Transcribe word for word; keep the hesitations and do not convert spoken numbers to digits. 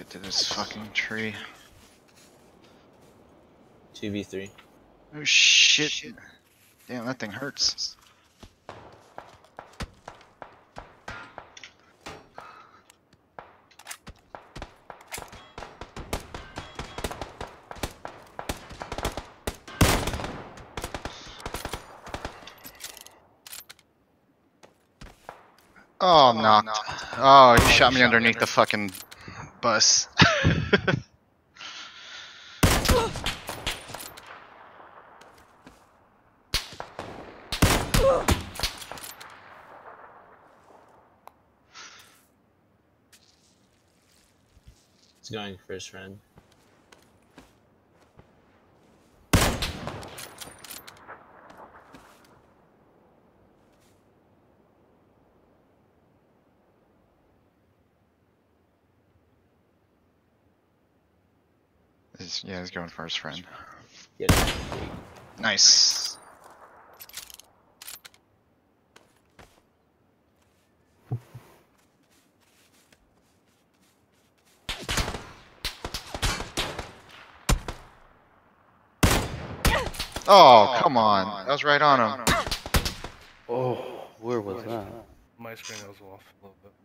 Get to this fucking tree. two v three. Oh shit. Damn, that thing hurts. Oh, I'm knocked. Oh, he shot me underneath the fucking bus. He's going first round. He's, yeah, he's going first, friend. Yeah. Nice. Oh, come on. That was right on him. Oh, where was that? My screen was off a little bit.